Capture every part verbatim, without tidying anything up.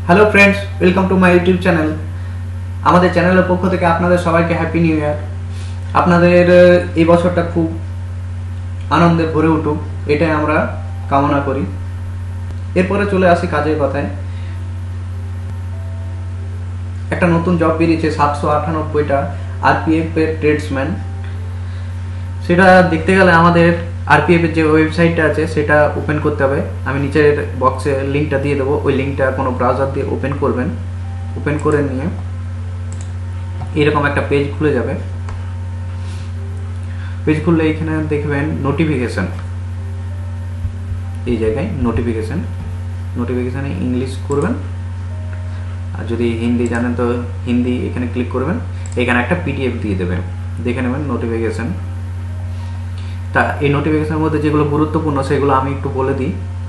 Hello friends, welcome to my YouTube channel. আমাদের চ্যানেলের পক্ষ থেকে আপনাদের সবাইকে হ্যাপি নিউ ইয়ার। আপনাদের এই বছরটা খুব আনন্দে ভরে উঠুক, এটাই আমরা কামনা করি। এরপরে চলে আসি কাজের কথায়। একটা নতুন জব বেরিয়েছে, সাতশো আটানব্বইটা আরপিএফ এর ট্রেডসম্যান। সেটা দেখতে গেলে আমাদের আরপিএফ এর যে ওয়েবসাইটটা আছে সেটা ওপেন করতে হবে। আমি নিচের বক্সে লিঙ্কটা দিয়ে দেবো, ওই লিঙ্কটা কোনো ব্রাউজার দিয়ে ওপেন করবেন। ওপেন করে নিয়ে এরকম একটা পেজ খুলে যাবে। পেজ খুললে এখানে দেখবেন নোটিফিকেশন, এই জায়গায় নোটিফিকেশন নোটিফিকেশানে ইংলিশ করবেন, আর যদি হিন্দি জানেন তো হিন্দি এখানে ক্লিক করবেন। এখানে একটা পিডিএফ দিয়ে দেবেন, দেখে নেবেন নোটিফিকেশন। তা এই নোটিফিকেশনের মধ্যে যেগুলো গুরুত্বপূর্ণ সেগুলো আমি একটু বলে দিই।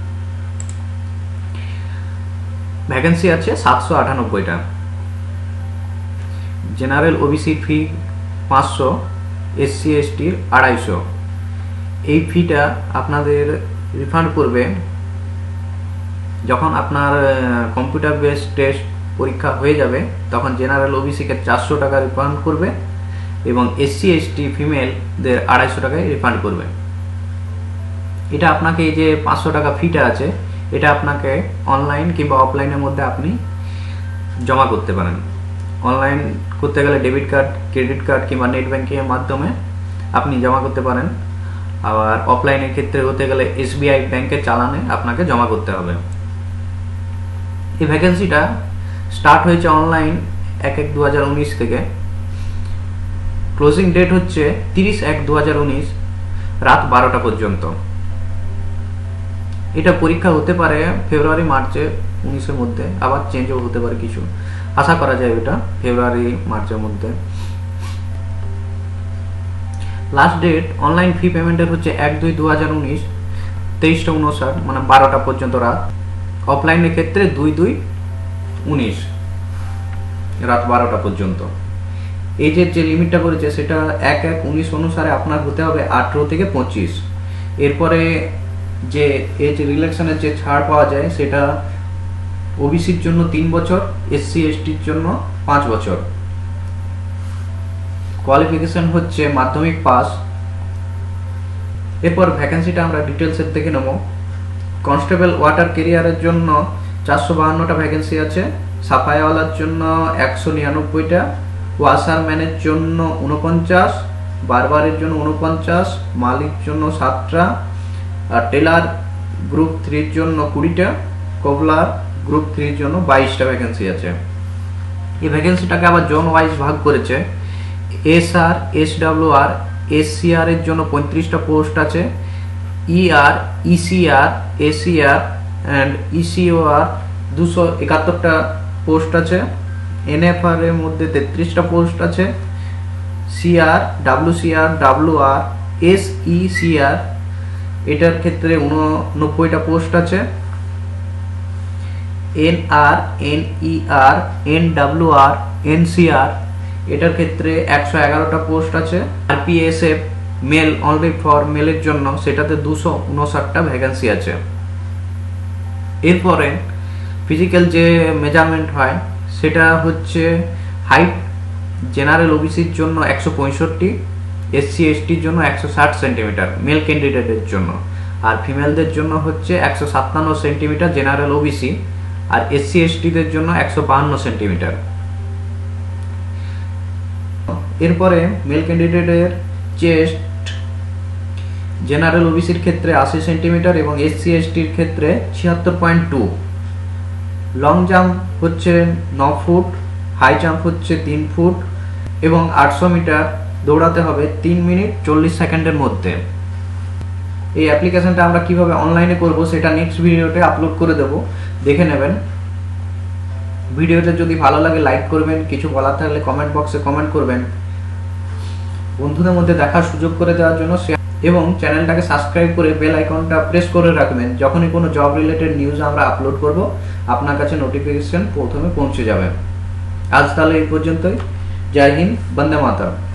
ভ্যাকেন্সি আছে সাতশো আটানব্বইটা, জেনারেল ওবিসি ফি পাঁচশো, এসসি এসটির আড়াইশো। এই ফিটা আপনাদের রিফান্ড করবে যখন আপনার কম্পিউটার বেস টেস্ট পরীক্ষা হয়ে যাবে, তখন জেনারেল ওবিসিকে চারশো টাকা রিফান্ড করবে এবং এসসি এসটি ফিমেলদের আড়াইশো টাকায় রিফান্ড করবে। এটা আপনাকে এই যে পাঁচশো টাকা ফিটা আছে, এটা আপনাকে অনলাইন কিংবা অফলাইনের মধ্যে আপনি জমা করতে পারেন। অনলাইন করতে গেলে ডেবিট কার্ড, ক্রেডিট কার্ড কিংবা নেট ব্যাঙ্কিংয়ের মাধ্যমে আপনি জমা করতে পারেন। আবার অফলাইনের ক্ষেত্রে হতে গেলে এসবিআই ব্যাংকের চালানে আপনাকে জমা করতে হবে। এই ভ্যাকেন্সিটা স্টার্ট হয়েছে অনলাইন এক এক দু হাজার উনিশ থেকে। ক্লোজিং ডেট হচ্ছে তিরিশ এক দু হাজার উনিশ রাত বারোটা পর্যন্ত। এটা পরীক্ষা হতে পারে ফেব্রুয়ারি মার্চে উনিশের মধ্যে, আবার চেঞ্জও হতে পারে কিছু। আশা করা যায় এটা ফেব্রুয়ারি মার্চের মধ্যে। লাস্ট ডেট অনলাইন ফি পেমেন্টের হচ্ছে এক দুই দু হাজার উনিশ তেইশটা উনষাট, মানে বারোটা পর্যন্ত রাত। অফলাইনের ক্ষেত্রে দুই দুই উনিশ রাত বারোটা পর্যন্ত। এজের যে লিমিটটা করেছে সেটা এক এক উনিশ অনুসারে আপনার হতে হবে আঠেরো থেকে পঁচিশ। এরপরে যে এজ রিল্যাক্সনের যে ছাড় পাওয়া যায় সেটা ওবিসির জন্য তিন বছর, এসসি এসটির জন্য পাঁচ বছর। কোয়ালিফিকেশন হচ্ছে মাধ্যমিক পাস। এরপর ভ্যাকেন্সিটা আমরা ডিটেলসের দেখে নেব। কনস্টেবল ওয়াটার ক্যারিয়ারের জন্য চারশো বাহান্নটা ভ্যাকেন্সি আছে, সাফাইওয়ালার জন্য একশো নিরানব্বইটা, ওয়াশারম্যানের জন্য উনপঞ্চাশ, বারবারের জন্য উনপঞ্চাশ, মালির জন্য সাতটা, আর টেলার গ্রুপ থ্রির জন্য কুড়িটা, কোবলার গ্রুপ থ্রির জন্য বাইশটা ভ্যাকেন্সি আছে। এই ভ্যাকেন্সিটাকে আবার জোন ওয়াইজ ভাগ করেছে। এসআর, এসডব্লিউআর, এসসিআর এর জন্য পঁয়ত্রিশটা পোস্ট আছে, ER, ECR, SCR and ECOR দুশো একাত্তরটা পোস্ট আছে, এনএফআর এর মধ্যে তেত্রিশটা পোস্ট আছে, সিআর, ডাব্লিউসিআর, ডাব্লিউআর, এসইসিআর এটার ক্ষেত্রে উননব্বইটা পোস্ট আছে, এনআর, এনইআর, এনডব্লিউআর, এনসিআর এটার ক্ষেত্রে একশো এগারোটা পোস্ট আছে। আরপিএসএফ মেল অনলি ফর মেলের জন্য সেটাতে দুশো উনষাটটা ভ্যাকেন্সি আছে। এরপরে ফিজিক্যাল যে মেজারমেন্ট হয় সেটা হচ্ছে হাইট, জেনারেল ওবিসির জন্য একশো পঁয়ষট্টি, এসসি এসটির জন্য একশো ষাট সেন্টিমিটার মেল ক্যান্ডিডেটের জন্য, আর ফিমেলদের জন্য হচ্ছে একশো সাতান্ন সেন্টিমিটার জেনারেল ওবিসি, আর এসসি এসটিদের জন্য একশো বাহান্ন সেন্টিমিটার। এরপরে মেল ক্যান্ডিডেটের চেস্ট জেনারেল ওবিসির ক্ষেত্রে আশি সেন্টিমিটার এবং এসসি এসটির ক্ষেত্রে ছিয়াত্তর পয়েন্ট টু। লং জাম্প হচ্ছে ন ফুট, হাই জাম্প হচ্ছে তিন ফুট এবং আটশো মিটার দৌড়াতে হবে তিন মিনিট চল্লিশ সেকেন্ডের মধ্যে। এই অ্যাপ্লিকেশনটা আমরা কিভাবে অনলাইনে করব সেটা নেক্সট ভিডিওতে আপলোড করে দেব, দেখে নেবেন। ভিডিওটা যদি ভালো লাগে লাইক করবেন, কিছু বলার থাকলে কমেন্ট বক্সে কমেন্ট করবেন। বন্ধুদের মধ্যে দেখার সুযোগ করে দেওয়ার জন্য এবং চ্যানেলটাকে সাবস্ক্রাইব করে বেল আইকনটা প্রেস করে রাখবেন। যখনই কোনো জব রিলেটেড নিউজ আমরা আপলোড করব আপনার কাছে নোটিফিকেশন প্রথমে পৌঁছে যাবে। আজ তাহলে এই পর্যন্তই। জয় হিন্দ, বন্দে মাতরম।